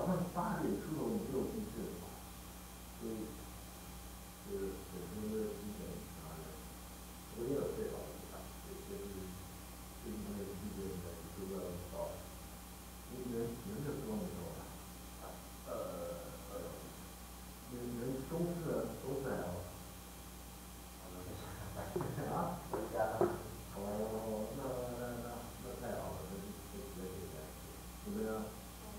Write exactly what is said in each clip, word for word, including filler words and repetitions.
上八点出头你就地震了，所以这个本身的基本啊，我也有睡好一点，也就是最近那个地震呢，就要到，你们你们这多没多少？呃呃，你们中四中四还好。啊，回家了。哦，那那那那太好了，那那那这个怎么样？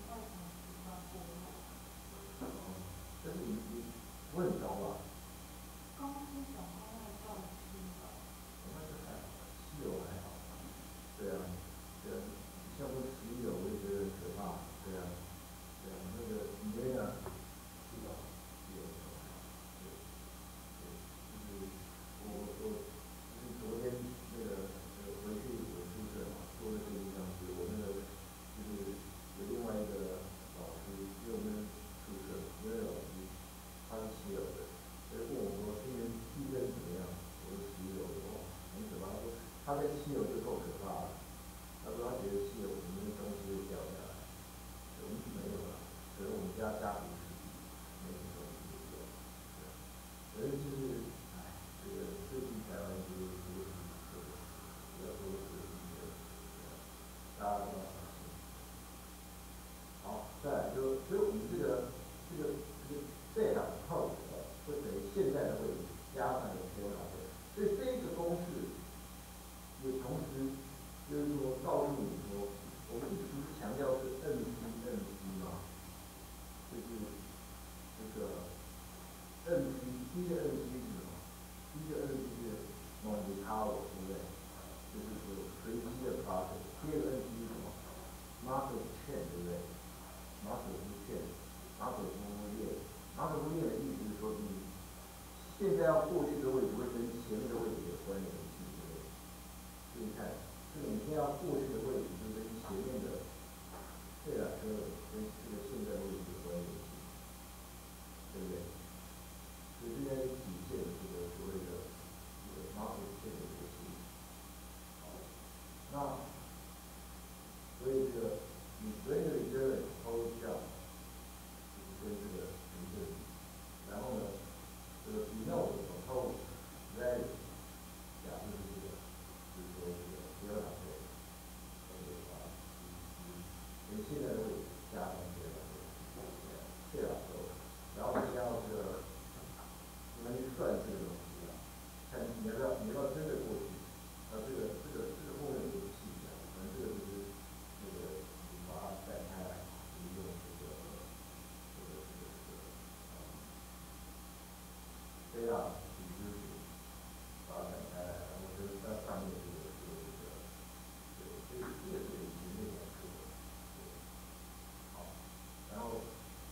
但是你你不会很高吧？ 高是小高要到七楼。 那就还好，七楼还好。对啊，对啊，像这十一楼我也觉得很可怕，对啊，对啊，那个你那个七楼，七楼可能还好，对，对，就是我我我就是昨天那个呃回去我宿舍嘛，坐那个电梯上去，我那个就是有另外一个老师，因为我们宿舍那个老师他是七楼的，所以问我说今年地震怎么样？我说十一楼的话很可怕，他说他在七楼就够可怕了，他说他觉得七楼可能东西会掉下来，我们是没有啦，可能我们家家徒四壁，没什么东西会掉，对，反正就是唉，这个最近台湾就是这个这个比较多的这个地震，大家都要小心。好，再来就所以我们这个这个这个这两套会等于现在的位置加上有 Q 码的，所以这个公式也同时就是说告诉你说，我们一直不是强调是 N C N C 吗？就是这个 N C 第一个 N C 是什么？第一个 N C 是 Monte Carlo，对不对？就是说随机的 process。第二个 N C 是什么 ？Market chain， 对不对？马可夫线，马可夫链，马可夫链的意思是说，你现在要过去的位置会跟前面的位置有关联性，对不对？所以你看，这个你现在要过去的位置就跟前面的这辆车跟这个现在的位置有关联性，对不对？所以这边体现这个所谓的这个马可夫线的这个性质。好，那所以这个你所有的一个抽象。跟这个成正比，然后呢，这个 denote propose value，假设是这个，就是说这个不要打错，这个啊，跟现在的位置加上这个，这样说，然后加上这个，你们去算这个东西啊，看你要不要你要真的过去，那这个这个这个后面我就不细讲，反正这个就是这个你把它展开来，你用这个。这个这个这个啊，这样组织把它展开来，然后就是在上面这个这个这个，对，这个这个是已经那个课了，对，好，然后，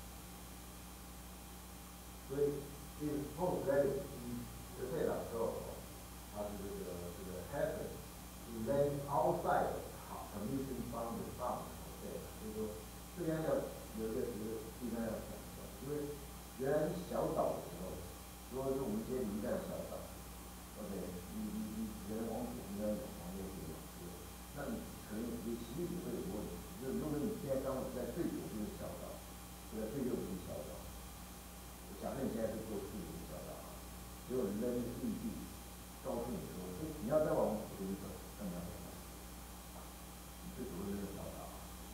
所以这个 post value 一就这两个，它是这个这个 happen event outside commuting from the bound， 对，就是说这边要有一个词地方要讲的，因为原来是小岛的时候，如果是我们这些离岸小岛 ，OK， 你你你只能往左边走，往右边走，那你可能你其实也会有问题，就是如果你现在刚好是在最左边的小岛，就在最右边的小岛，假设你现在是坐四轮小岛，结果人在那个地地告诉你说，哎，你要再往左边走，那你要怎么办？你最左边的小岛。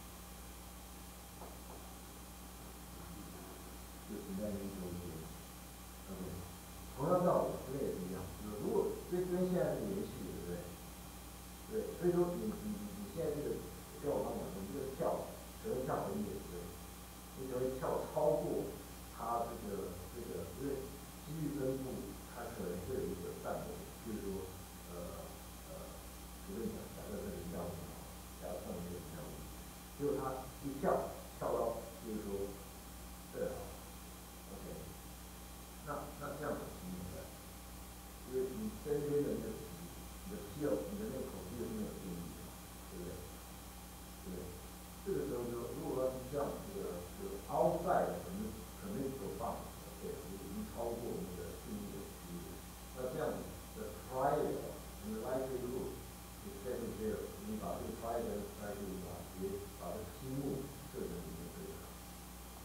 就停在那个中间 ，OK， 同样道理，这个也是一样，就是如果这跟现在是连续的，对不对？对，所以说你你你你现在这个跟我刚讲，你这个跳只会跳很远，对，你只会跳超过它这个这个，因为机遇分布它可能会有一个范围，就是说呃呃，随便讲，假设是零到五，假设上面是零到五，结果它一跳跳到就是说这样。OK， 那那这样子怎么办？因为你身边的那个皮，你的皮有你的那个口壁是没有定义的，对不对？对，这个时候就如果要是这样，这个这个 outside 可能可能所放，对，已经超过那个定义的区域，那这样子的 prior 你的 likelihood 你在这些，你把这个 prior 的 likelihood 把直接把这个积木设成一个对抗。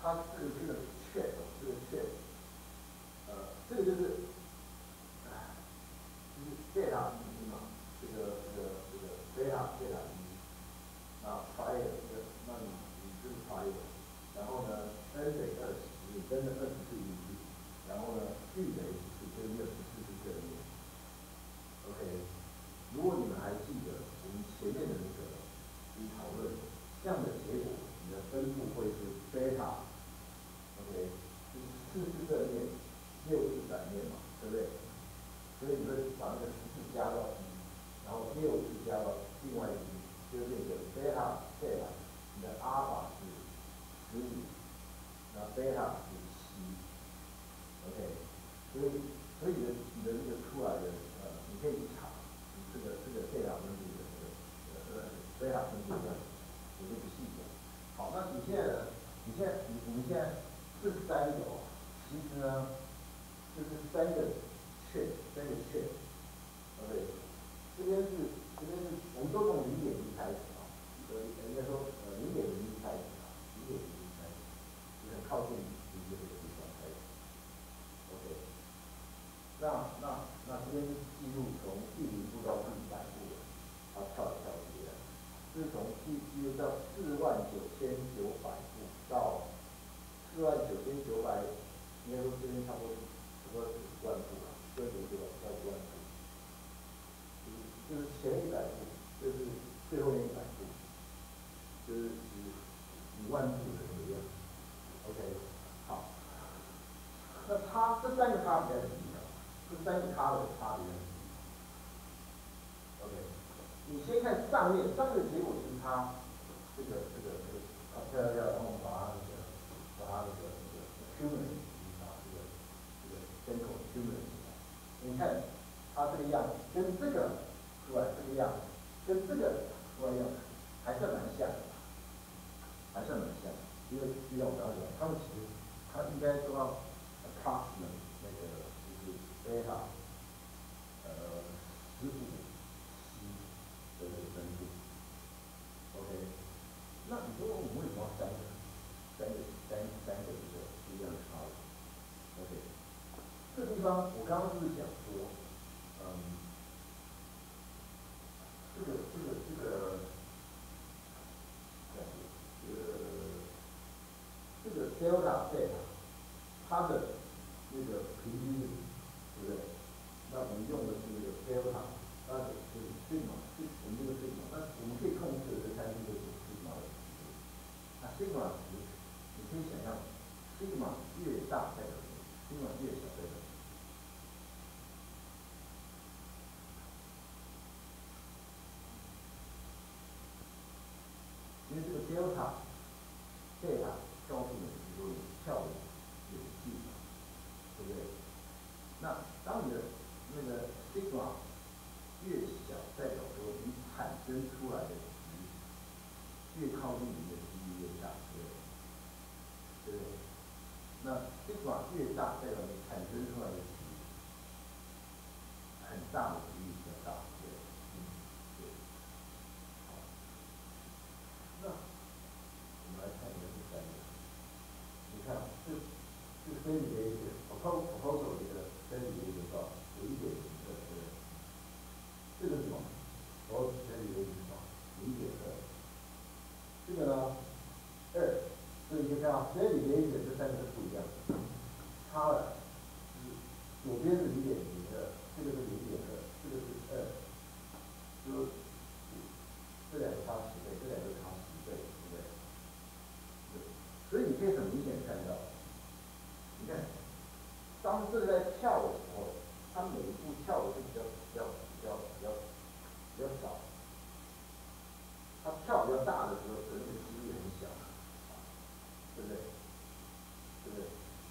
它这个这个券，这个券，呃，这个就是，哎，就是贝塔一嘛，这个这个这个贝塔贝塔一，然后 fire 这个，那你你就是 fire，然后呢 n 等于二十，你跟着二十四进去，然后呢 b 等于十四跟六十四是正面 ，OK， 如果你们还记得我们前面的那个一讨论，这样的结果，你的分布会是贝塔。OK， 就是四是正面，六是反面嘛，对不对？所以你会把那个十四加到一，然后六是加到另外一边，就变成贝塔贝塔，你的阿尔法是十五，那贝塔是七 ，OK， 所以所以你的你的这个出来的呃，你可以去查这个这个贝塔分布的这个呃贝塔分布的，我就不细讲。好，那你现在呢？你现在你我们现在。这三个哦，其实呢，就是三个圈，三个圈 ，OK， 这边是这边是，我们都从零点一开始啊，呃，应该说呃零点零一开始啊，零点零一开始，就很靠近零的这个地方开始 ，OK， 那那那这边是记录从第零步到第一百步的，它跳一跳这样，是从记记录到四万九千九百步到。四万九千九百，应该说这边差不多差不多是五万步了，四万九千九百到五万步，就是就是前一百步，就是最后那一百步，就是指五万步的这个样子。OK， 好，那它这三个差别很重要，这三个差的差别很重要。OK， 你先看上面，上面的结果是它这个这个这个啊跳跳跳，然后把它那个把它那个。human 啊，这个这个 central human， 你看它这个样子跟这个出来这个样子，跟这个出来样子还算蛮像的，还算蛮像的，因为就像我刚刚讲，他们其实它应该都要 approximate 那个就是贝塔呃十五 c 的这个分布 ，OK， 那你说我们为什么要三个三个三三个这个？一样差的 ，OK， 这地方我刚刚是不是讲说，嗯，这个这个这个，这个这个 delta 贝塔，它的那个平均值，对不对？那我们用的是这个 delta， 那就是 sigma， 我们这个 sigma， 那我们可以控制的这三个就是 sigma 的值，那 sigma 值，你可以想象。sigma 越大代表什么 ？sigma 越小代表什么？因为这个 delta 贝塔告诉你说你跳的有近嘛，对不对？那当你的那个 sigma 越小，代表说你产生出来的值越靠近你的几率越大，对不对？对不对？那 sigma 越大，代表你产生出来的值很大的几率比较大，对，嗯，对。好，那我们来看一个第三个，你看这这 standard deviation， proposal 这个 standard deviation 到有一点零二，对不对？这个是什么？我 standard deviation 是什么？零点二。这个呢，二，所以你可以看到 standard deviation 这三个是不一样的。差了，就是左边是零点零二，这个是零点二，这个是二，就是这两个差十倍，这两个差十倍，对不对？对，所以你可以很明显看到，你看，当这个在跳的时候，它每一步跳的是比较比较比较比较比较少，它跳比较大的时候，可能这个几率很小，对不对？对不对？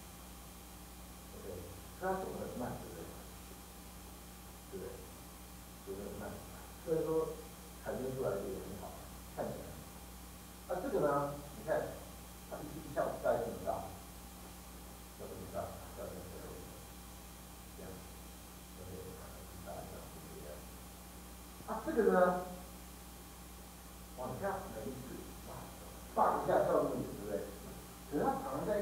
它走得很慢，对不对？对不对？走得很慢，所以说产生出来的也很好，看起来。那这个呢？你看，它一一跳大概这么大，这么大，大概这个这样，对不对？大概这样。啊，这个呢？往下每一次，哇，放一下跳入去，对不对？可是它常常在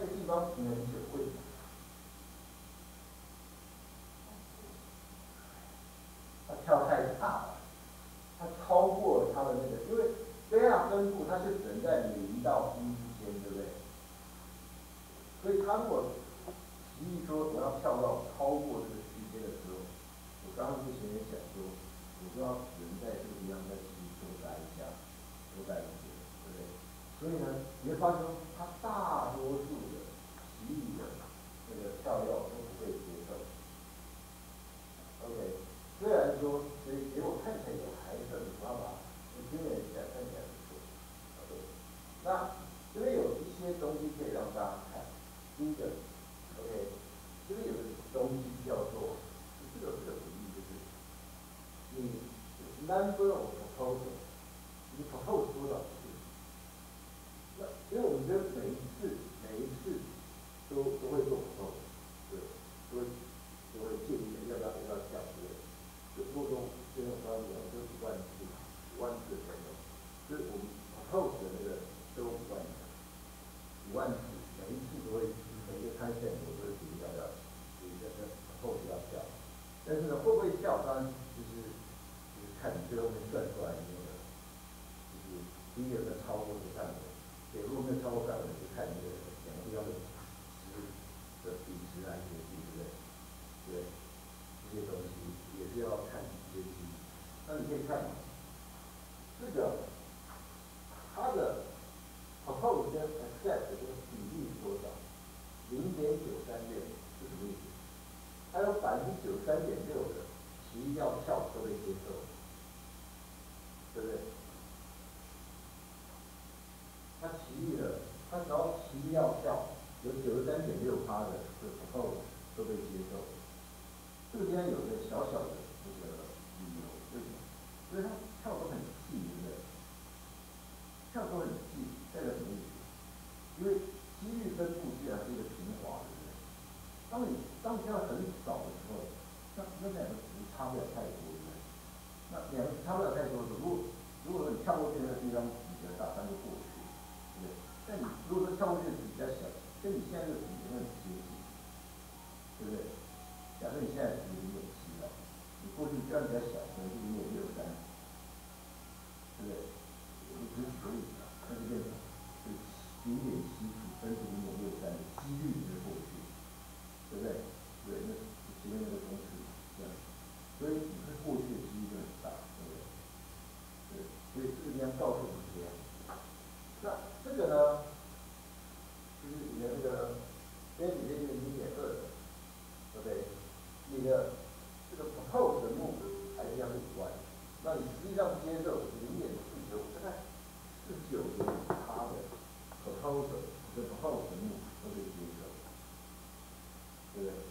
所以呢，你会发现说，它大多数的奇异的这个跳跃都不被接受。OK， 虽然说给给我看起来有孩子的方法，你听人讲看起来不错。OK， 那这边有一些东西可以让大家看。第一个 ，OK， 这边有个东西叫做这个这个比喻就是，你 number of proposal， 你 propose 多少次？那因为我们觉得每一次每一次都都会做 propose， 对，都会都会建议要不要要不要跳，对不对？就如果说这种方面就一万次，一万次左右，就是我们 propose 的那个都五万次，五万次，每一次都会每一个开线我都会提要要，提一个 propose 要跳，但是呢会不会跳，当然就是就是看你最后面算出来的那个，就是第一个的超过的范围，对，如果没有超过范围，就看你的两个标准值的比值来决定，对不对？对。这些东西也是要看这些基，那你可以看，这个它的 propose 跟 accept 的这个比例是多少？零点九三六是什么意思？它有百分之九十三点六的提议要跳都被接受，对不对？他提议了，他只要提议要跳，有九十三点六趴的这个 propose 都被接受。这个地方有个小小的这个理由，为什么？因为它跳都很细，对不对？跳都很细，代表什么意思？因为几率分布既然是一个平滑，对不对？当你当你跳的很少的时候，那那两个值差不了太多，对不对？那两个差不了太多的时候，如果如果你跳过去那个地方比较大，那就过去，对不对？但你如果说跳过去的值比较小，跟你现在这个比有没有接近？对不对？假设你现在是零点七了，你过去标比较小，可能是零点六三，对不对？我只是举个例子啊，那就变成是零点七分之零点六三的几率就过去，对不对？对，那前面那个公式这样，所以你会过去的几率就很大，对不对？对，所以这个地方告诉我们这样。那这个呢，就是你的这个边比例是零点二的。OK， 你的这个 propose 的目还是要是五万，那你实际上接受零点四九，大概四九点五趴的 proposal， 这 propose 的目都可以接受，对不对？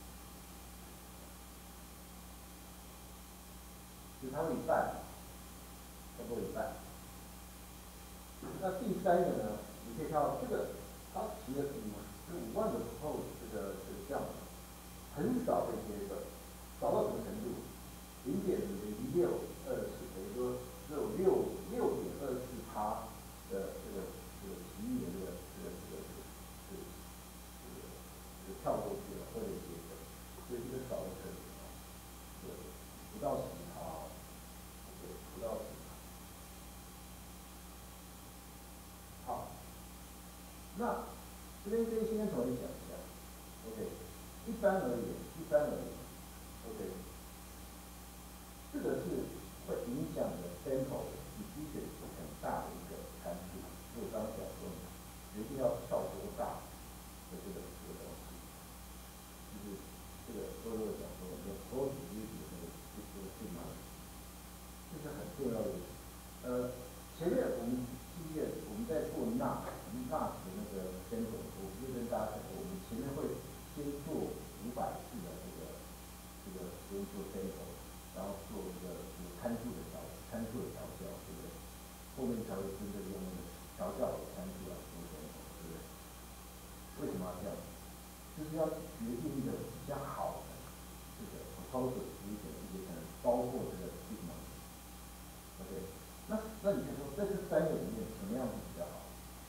就它会一半，差不多一半。那第三个呢，你可以看到这个，它提了五这五万的 propose 这个选项。很少被接受，少到什么程度？零点零六二四，等于说只有六六点二四趴的这个这个提议的这个这个这个这个这个这个跳过去了会被接受，所以这个少的程度，对，不到十趴，对，不到十趴。好，那这边跟先同学讲一下 ，OK。一般而言，一般而言 ，OK， 这个是会影响的 sample 的 decision 很大的一个参数。就我刚刚讲说，决定要跳多大的这个这个东西，就是这个多多讲说，叫 probability 的那个这个定义，这是很重要的。呃，前面我们记得我们在做 N A S N A S 的那个 sample， 我不是跟大家讲过，我们前面会先做五百次的这个这个先做 sample， 然后做这个有参数的调参数的调教，对不对？后面才会真正用那个调教的参数来做 sample， 对不对？为什么要这样？就是要决定一个比较好的这个 proposal 一个一个可能包括这个 sigma。OK， 那那你就说在这三个里面什么样子比较好？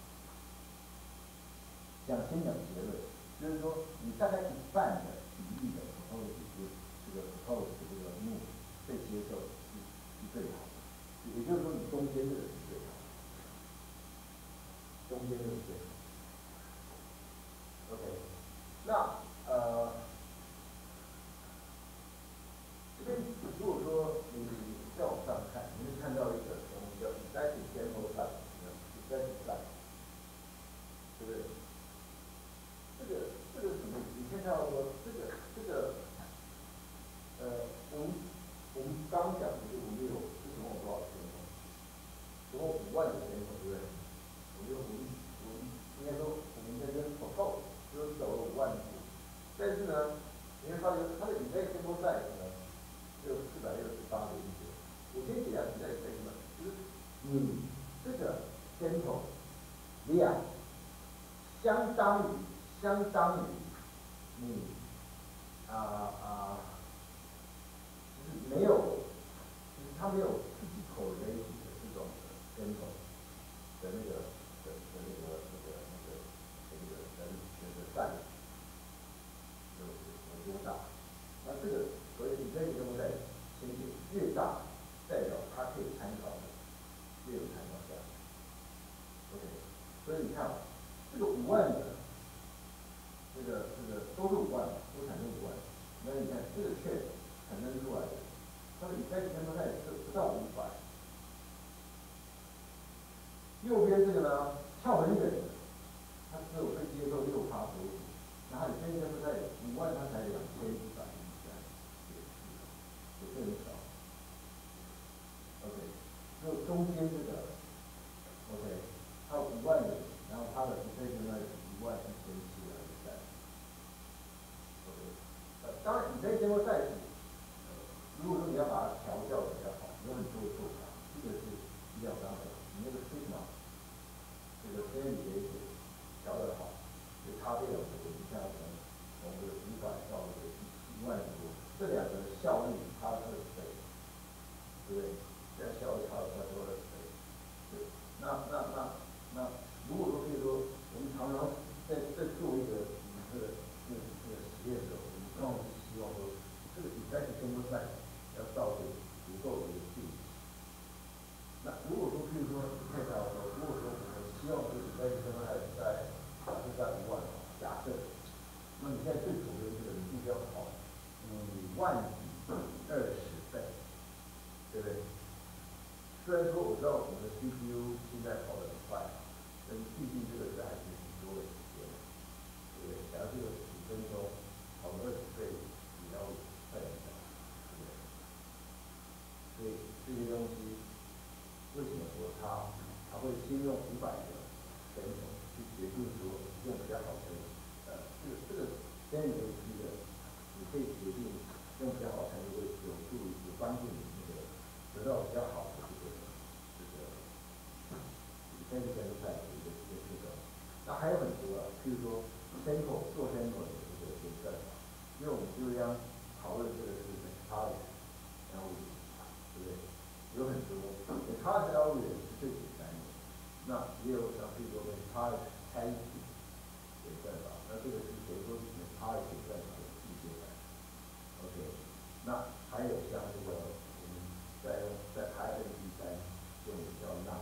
讲先讲结论，就是说你大概一半的比例的 propose 是这个 propose 的这个目被接受是是最好的，也就是说你中间这个是最好的，中间这个是最好的。OK， 那呃这边如果说你再往上看，你会看到一个我们叫 effective sample size，effective size。 万的 sample， 对不对？我们我们我们应该说我们这边所够就是走了五万步，但是呢，你会发现它的 effect sample size 呢只有四百六十八点九。我先解下题再再问，就是你这个 sample 量相当于相当于你啊啊，就是没有，就是它没有自己 correlation 的这种 sample 的那个的的那个那个那个那个人选择占有有多大？那这个所以你这个都在先写越大，代表它可以参考的越有参考价值。OK， 所以你看啊，这个五万的，这个这个都是五万，都产生五万。那你看这个确产生出来的，它的 effect sample size 是不到五百。右边这个呢，跳很远的，它只有会接受六趴左右，那它的 effect sample size 五万它才两千一百一十三，也是很少。OK， 就中间这个 ，OK， 它五万的，然后它的 effect sample size 一万一千七百一十三。OK， 呃，当然 effect sample size，如果说你要把它调教的比较好，有很多的做法，一个是比较刚好，你那个 sigma。这个 C N 里的调得好，就差别有多，你像从从这个五百到这个一万多，这两个效率差了二十倍，对不对？这样效率差了差不多二十倍。对，那那那那，如果说比如说我们常常在在做一个这个这个这个实验的时候，我们往往是希望说这个 effect sample size要到这个足够的一个距离。那如果说譬如说你看到说，如果说我们希望这个 effect sample size 在假设在五万，假设，那你现在最主流的这个你必须要考五万比二十倍，对不对？虽然说我知道我们的 C P U 现在跑得很快，但是毕竟这个是还是挺多的时间，对不对？假如这个几分钟跑了二十倍，你要快点讲，对不对？所以这些东西。为什么说它它会先用五百个 sample 去决定说用比较好的，呃，这个这个 sample 是一个，你可以决定用比较好的 sample 会有助于有帮助你那个得到比较好的这个这个 sample sample size 的一个一个这个。那还有很多啊，譬如说 sample 做 sample 的这个这个算法，因为我们就要讨论这个是 methodology， 然后对不对？有很多 methodology algorithm 是最简单的，那也有像比如说 methodology testing 的算法，那这个是等于说 methodology 算法的一阶段。OK， 那还有像这个我们在用在 Python 第三用的叫 N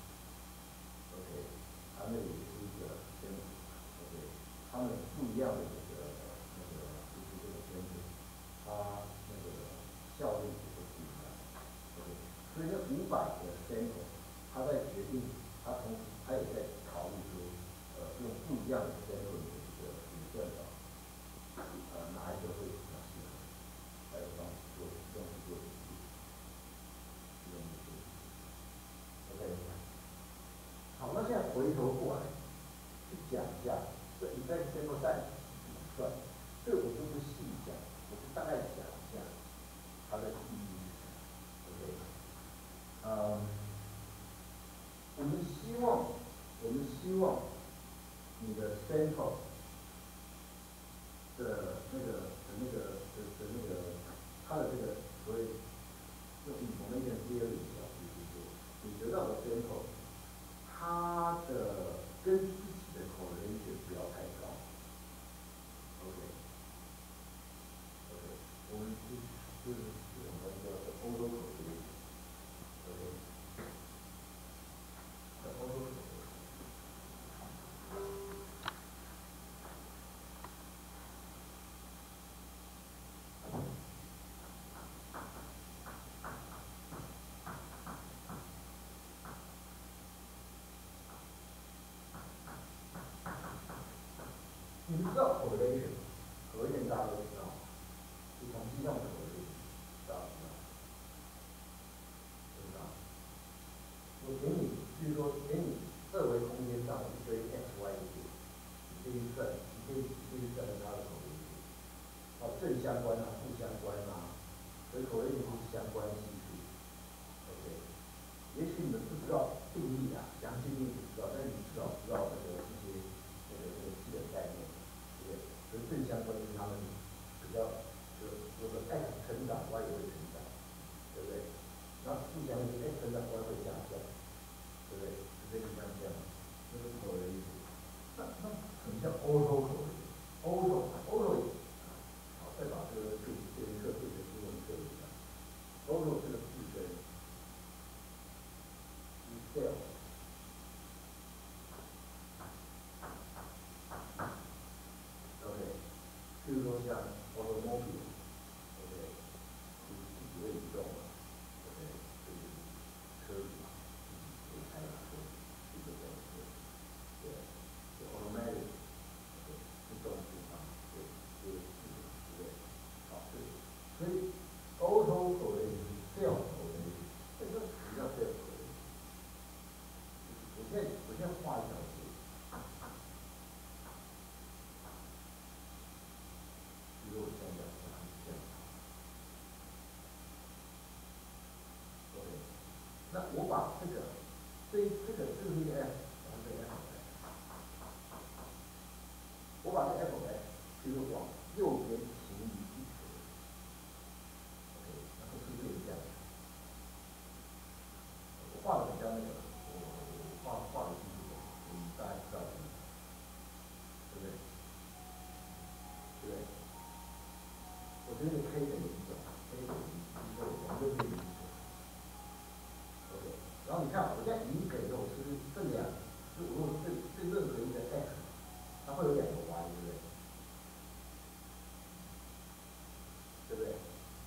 A，OK， 它那个也是一个跟 OK， 它们不一样的这个那个就是这个分子，它那个效率也是不一样。所以这五百个 sample， 它在决定，它同时它也在考虑说，呃，用不一样的 sample 的这个运算法，呃，哪一个会比较适合，来帮做用来做统计，用来做。OK， 好，那现在回头过来去讲一下这 effect sample size 怎么算，这个我就不细讲，我就大概讲一下它的意义是什么。OK。呃，我们希望，我们希望你的 sample 的那个的那个的的那个，它的这个所谓用 information theory 的角度，就是说，你得到的 sample， 它的跟自己的 correlation 不要太高。OK， OK， 我们就就是我们叫做 auto correlation。OK。你们知道 correlation， correlation 大家都知道，是统计上的 correlation， 大家知道，知道？我给你，比如一定啊，详细你不知道，但是你至少知道这个一些这个这个基本概念，对不对？所以正相关就是他们比较就就是说 X 成长，Y 也会成长，对不对？然后负相关是 X 成长，Y 会下降，对不对？是这个相像， 这是口的意思。 那那很像欧洲口音，欧洲欧洲也，好，再把这个这这一课变成英文课一下，欧洲这个字根。sales，OK，、okay, 譬如说像 automobile，OK，、okay, 就是自己会移动嘛 ，OK， 就是车子嘛，自己可以开的车，这个叫车，对，就 automatic，OK，、okay, 自动助航，对，这个是对不对？好，对，所以欧洲口味就是 sales 口味，这个比较 sales 口味。我现在我现在画一条线，比如我现在画这样，OK， 那我把这个这这个这个是一个 F， 然后这个 F， 我把这 F X 就是往右边平移一格 ，OK， 那不是变这样，我画的比较那个，我我画画的清楚点，你大概知道。对不对？对不对？我觉得 K 等于一种 ，K 等于一个往右边移一个 ，OK。然后你看，我在移一个以后，是不是这两，如果这这任何一个 X， 它会有两个 Y， 对不对？对不对？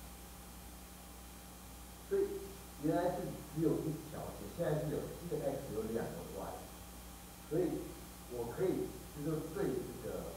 所以原来是只有一条线，现在是有一个 X 有两个 Y， 所以我可以就是对这个。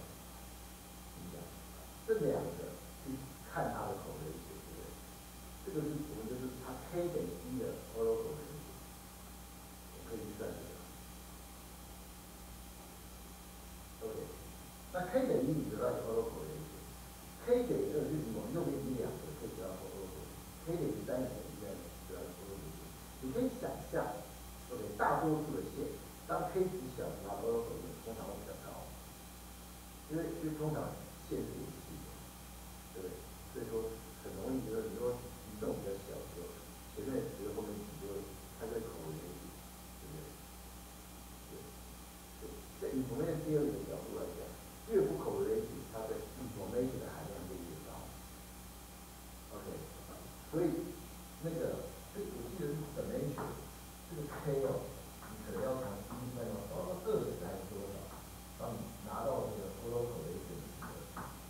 这两个去看它的口味对不对？这个是我们就是它 K 等于一的欧洲口味，我可以去算这个。OK， 那 K 等于一，你得到一个欧洲口味，K 等于二就是你往右边移两个，可以得到欧洲口味 ，K 等于三等于一，得到欧洲口味。你可以想象 ，OK， 大多数的线，当 K 值小，它欧洲口味通常会比较高，因为因为通常线是有序的。对不对？所以说很容易就是你说移动比较小的时候，前面比如后面你就它这口为主，对不对？对，对，在 information theory 的角度来讲，越不口为主，它的 information 的含量就越高。OK， 所以那个这我记得是 dimension， 这个 K 哦，你可能要从一分哦到到二十还是多少，当你拿到这个欧洲口为主的时候。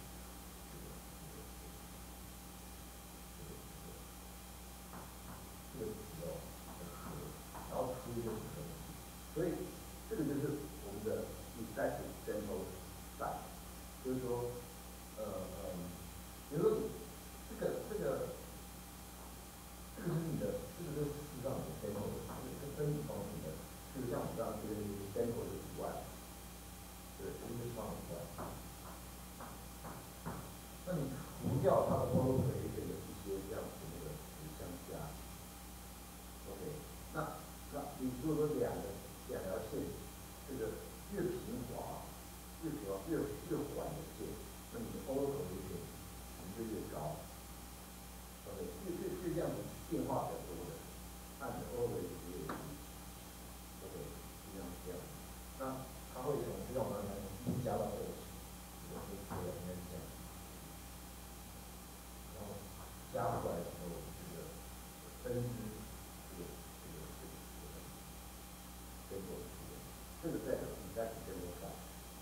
这个词哦，然后出一个什么东西，所以这个就是我们的 effective sample size， 就是说，呃呃，比如说你这个这个这个是你的，这个是事实上你的 sample 的，这个是分子方面的，就像我们刚刚觉得你的 sample 是五万，对，一个是放五万，那你除掉它的 model variation 的一些这样子那个相加。OK， 那那你如果说两个两条线，这个越平滑，越平滑越越缓的线，那你的 O 口味线值就越高。OK， 越越越这样子变化比较多的，那你的 O 口味值越低。OK， 就这样这样，那它会从就像我刚才从一加到二十，这个是这个应该是这样，然后加出来以后，这个分支。这个在你在节目上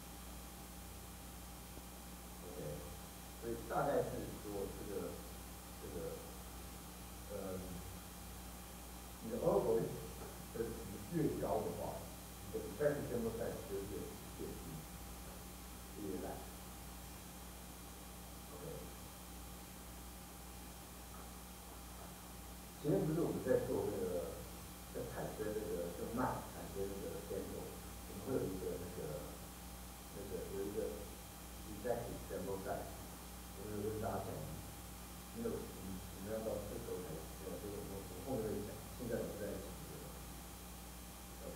，OK， 所以大概是说这个这个呃，你的 O 口味的值越高的话，你的 effective sample size 就越越低，越烂。OK， 前面不是我们在做那个在产生那个就慢产生那个 sample， 我们会有一个那个那个有一个 effective sample size， 我们有跟大家讲，没有你你们要到这时候才知道，这个我我后面会讲，现在我在讲这个。OK，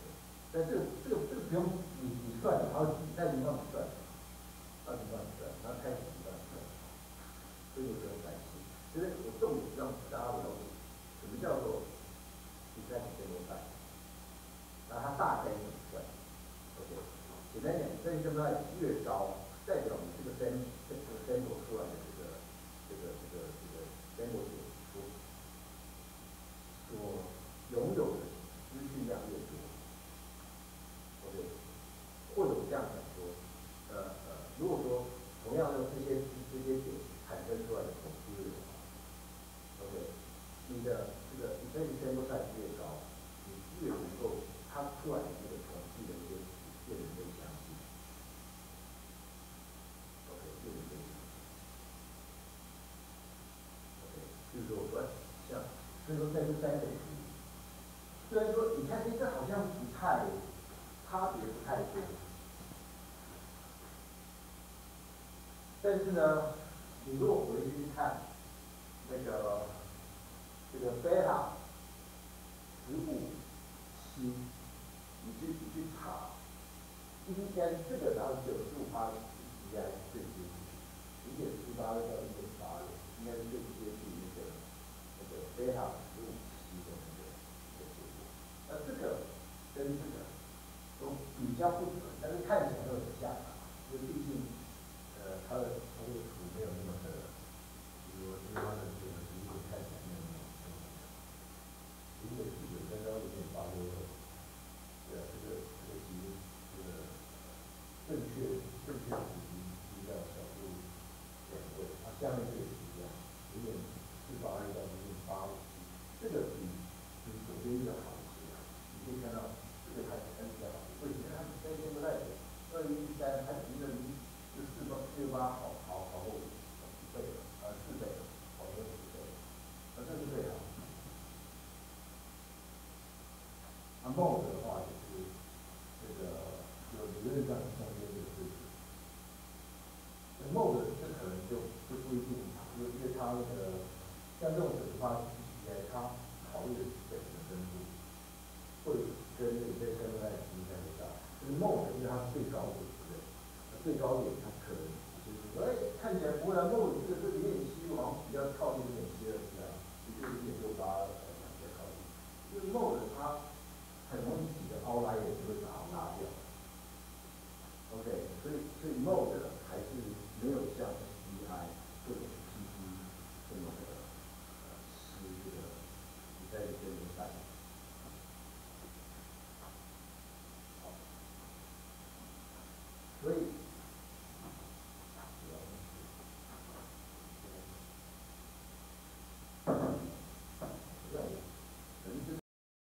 但这个这个这个不用你你算，然后你在零上算，二十万算，然后开始一万算，所以不用担心。其实我重点让大家了解，什么叫做比赛时间多赛，然后它大概怎么算 ？OK， 简单讲，这个赛越高，代表你这个 sam 这个 sample 出来的这个这个这个这个 sample 点所所拥有的资讯量越多。OK， 或者我这样讲说，呃呃，如果说同样的这些这些点产生出来的统计的话 ，OK， 你的这个你这个 sample size 越高，你越能够它出来的这个统计的这些越能更详细。OK， 越能更详细。OK， 比如说我说像，所以说在这三种图，虽然说你看，哎，这好像不太。差别不太多，但是呢，你如果回去看那个这个贝塔十五七，你去你去查，应该这个然后九十五趴应该是最接近，零点四八到一点八六，应该是最接近那个那个贝塔十五七的那个那个结果。那这个跟这个。都比较不准，但是看起来都很像啊，因为毕竟，呃，它的它这个图没有那么的，比如说因为它的这个图片看起来没有那么那么像，零点四九跟到零点八六六，对啊，这个这个其实这个正确正确的比例比较小数两位，它下面这个也是一样，零点四八六到零点八五七，这个比比左边这个好一些啊，你可以看到这个还还比较好。为什么？它在现在二一一三，它离了离这四八六八好好好几倍了，呃四倍了，好多四倍了，那这是最好。那 mode 的话就是这个有理论上中间这个位置，那 mode 这可能就就不一定，因为因为它那个像这种整发机器来，它考虑的是整个深度，会跟那个在相对来比较大。就是 mode 因为它是最高点，对不对？最高点它可能就是说，哎，看起来不会啊 ，mode 这个是零点七，好像比较靠近零点七二是啊，也就零点六八才比较靠近。因为 mode 它很容易几个 outlier 就会把它拉掉。OK， 所以所以 mode